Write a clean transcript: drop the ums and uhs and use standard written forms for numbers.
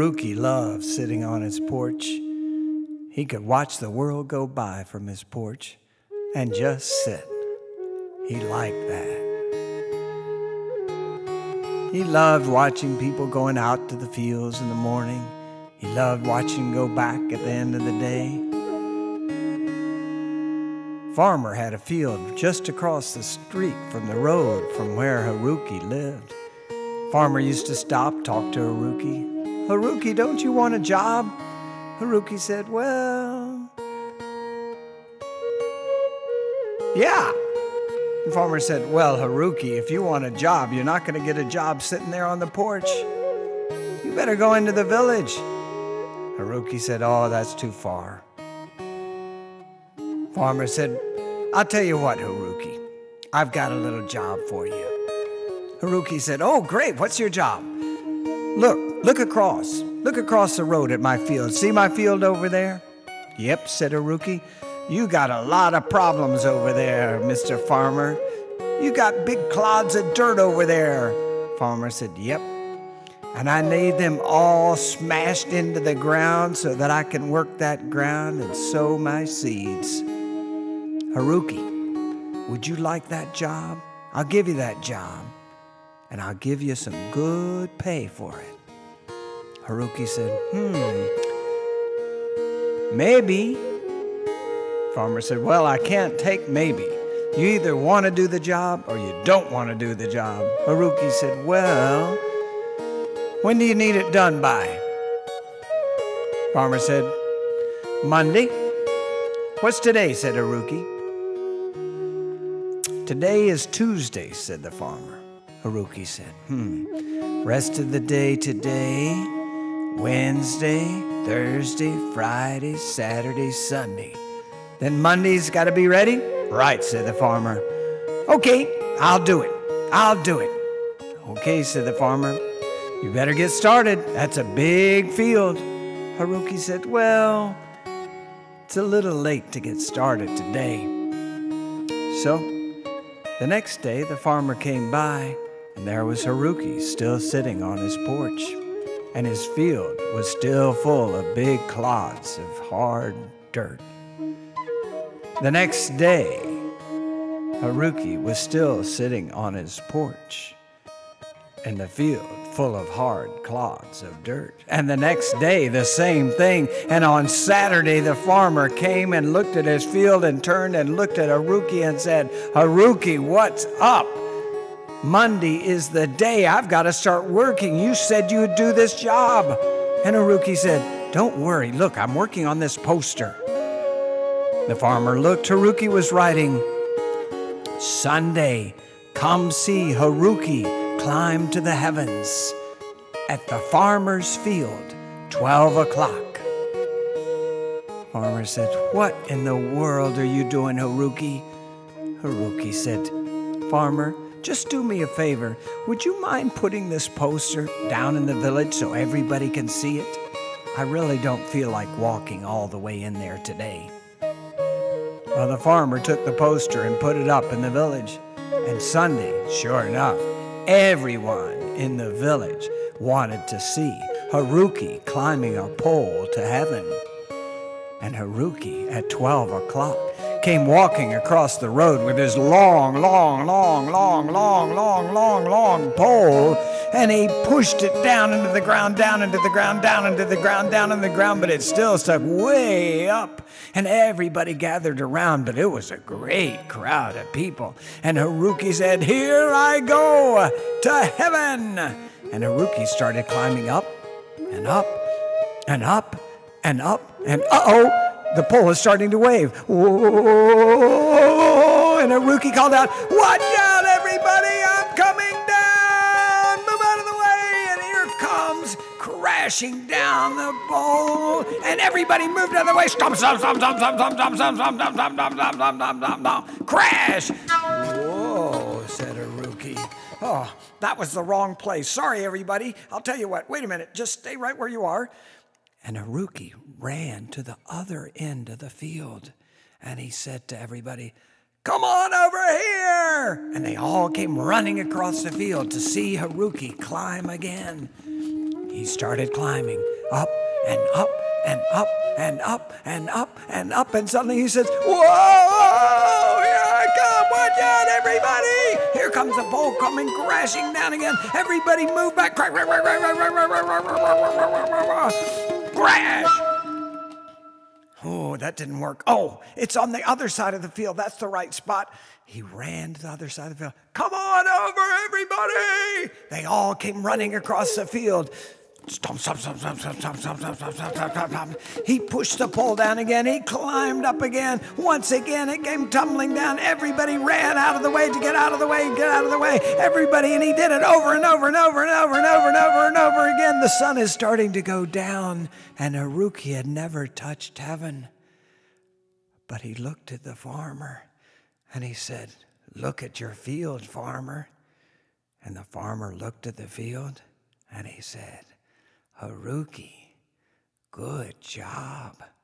Haruki loved sitting on his porch. He could watch the world go by from his porch and just sit. He liked that. He loved watching people going out to the fields in the morning. He loved watching them go back at the end of the day. Farmer had a field just across the street from the road from where Haruki lived. Farmer used to stop, talk to Haruki. "Haruki, don't you want a job?" Haruki said, "Well, yeah." The farmer said, "Well, Haruki, if you want a job, you're not going to get a job sitting there on the porch. You better go into the village." Haruki said, "Oh, that's too far." Farmer said, "I'll tell you what, Haruki, I've got a little job for you." Haruki said, "Oh, great, what's your job?" Look across. Look across the road at my field. See my field over there?" "Yep," said Haruki. "You got a lot of problems over there, Mr. Farmer. You got big clods of dirt over there." Farmer said, "Yep. And I need them all smashed into the ground so that I can work that ground and sow my seeds." "Haruki, would you like that job? I'll give you that job. And I'll give you some good pay for it." Haruki said, "Maybe." Farmer said, "Well, I can't take maybe. You either want to do the job or you don't want to do the job." Haruki said, "Well, when do you need it done by?" Farmer said, "Monday." "What's today?" said Haruki. "Today is Tuesday," said the farmer. Haruki said, "Rest of the day today, Wednesday, Thursday, Friday, Saturday, Sunday. Then Monday's got to be ready?" "Right," said the farmer. "Okay, I'll do it. I'll do it." "Okay," said the farmer. "You better get started. That's a big field." Haruki said, "Well, it's a little late to get started today." So the next day the farmer came by, and there was Haruki still sitting on his porch, and his field was still full of big clods of hard dirt. The next day, Haruki was still sitting on his porch, and the field full of hard clods of dirt. And the next day, the same thing. And on Saturday, the farmer came and looked at his field and turned and looked at Haruki and said, "Haruki, what's up? Monday is the day I've got to start working. You said you would do this job." And Haruki said, "Don't worry. Look, I'm working on this poster." The farmer looked. Haruki was writing, "Sunday, come see Haruki climb to the heavens at the farmer's field, 12 o'clock. Farmer said, "What in the world are you doing, Haruki?" Haruki said, "Farmer, just do me a favor. Would you mind putting this poster down in the village so everybody can see it? I really don't feel like walking all the way in there today." Well, the farmer took the poster and put it up in the village. And Sunday, sure enough, everyone in the village wanted to see Haruki climbing a pole to heaven. And Haruki, at 12 o'clock, came walking across the road with his long pole, and he pushed it down into the ground, down into the ground, down into the ground, down in the ground, but it still stuck way up. And everybody gathered around, but it was a great crowd of people. And Haruki said, "Here I go to heaven." And Haruki started climbing up and up and up and up, and the pole is starting to wave. Whoa! And Haruki called out, "Watch out, everybody! I'm coming down! Move out of the way!" And here comes crashing down the pole, and everybody moved out of the way. Stomp, stomp, stomp, stomp, stomp, stomp, stomp, stomp, stomp, stomp, stomp, stomp, stomp, stomp, stomp, stomp. Crash! "Whoa," said Haruki. "Oh, that was the wrong place. Sorry, everybody. I'll tell you what. Wait a minute. Just stay right where you are." And Haruki ran to the other end of the field, and he said to everybody, "Come on over here!" And they all came running across the field to see Haruki climb again. He started climbing up and up and up and up and up and up, and suddenly he says, "Whoa, here I come, watch out everybody! Here comes the pole coming crashing down again. Everybody move back, crash! Oh, that didn't work. Oh, it's on the other side of the field. That's the right spot." He ran to the other side of the field. "Come on over, everybody!" They all came running across the field. Stomp, stomp, stomp, stomp, stomp, stomp, stomp, stomp, stomp, stomp, stomp, stomp, stomp. He pushed the pole down again. He climbed up again. Once again, it came tumbling down. Everybody ran out of the way to get out of the way, get out of the way. Everybody, and he did it over and over and over and over and over and over and over again. The sun is starting to go down, and Haruki had never touched heaven. But he looked at the farmer, and he said, "Look at your field, farmer." And the farmer looked at the field, and he said, "Haruki, good job."